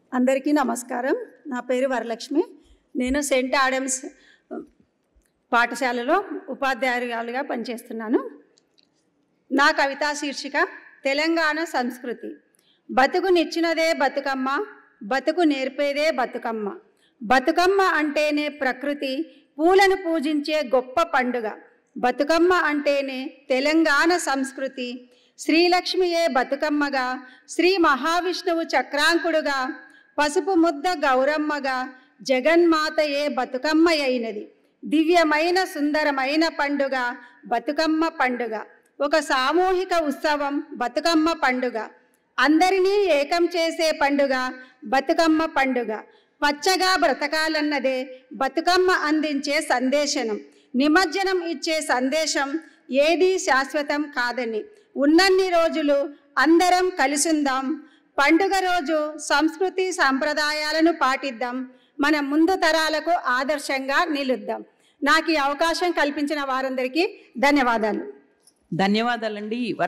అందరికీ నమస్కారం. నా పేరు వరలక్ష్మి. నేను సెయింట్ ఆడమ్స్ పాఠశాలలో ఉపాధ్యాయురాలుగా పనిచేస్తున్నాను. నా కవితా శీర్షిక తెలంగాణ సంస్కృతి. బతుకునిచ్చినదే బతుకమ్మ, బతుకు నేర్పేదే బతుకమ్మ. బతుకమ్మ అంటేనే ప్రకృతి, పూలను పూజించే గొప్ప పండుగ. బతుకమ్మ అంటేనే తెలంగాణ సంస్కృతి. శ్రీలక్ష్మియే బతుకమ్మగా, శ్రీ మహావిష్ణువు చక్రాంకుడుగా, పసుపు ముద్ద గౌరమ్మగా, జగన్మాతయే బతుకమ్మ అయినది. దివ్యమైన సుందరమైన పండుగ బతుకమ్మ పండుగ. ఒక సామూహిక ఉత్సవం బతుకమ్మ పండుగ. అందరినీ ఏకం చేసే పండుగ బతుకమ్మ పండుగ. పచ్చగా బ్రతకాలన్నదే బతుకమ్మ అందించే సందేశం. నిమజ్జనం ఇచ్చే సందేశం ఏదీ శాశ్వతం కాదని. ఉన్నన్ని రోజులు అందరం కలిసుందాం. పండుగ రోజు సంస్కృతి సంప్రదాయాలను పాటిద్దాం. మన ముందు తరాలకు ఆదర్శంగా నిలుద్దాం. నాకు ఈ అవకాశం కల్పించిన వారందరికీ ధన్యవాదాలు. ధన్యవాదాలండి.